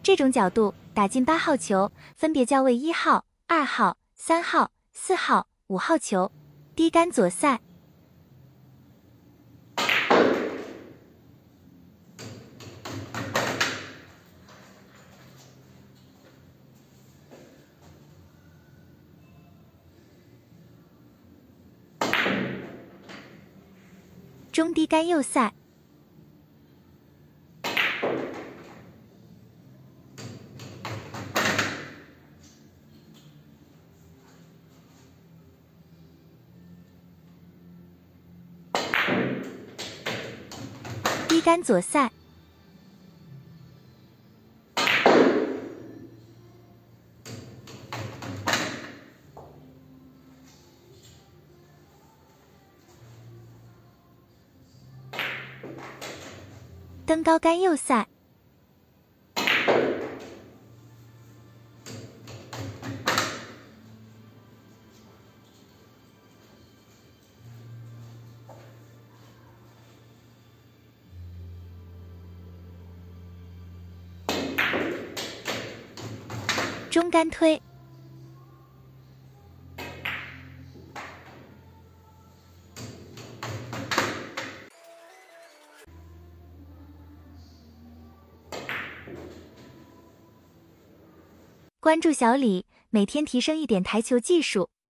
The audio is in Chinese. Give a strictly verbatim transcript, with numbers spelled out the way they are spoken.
这种角度打进八号球，分别叫为一号、二号、三号、四号、五号球。低杆左塞。中低杆右塞。低杆左塞。登高杆右塞。中杆推。关注小李，每天提升一点台球技术。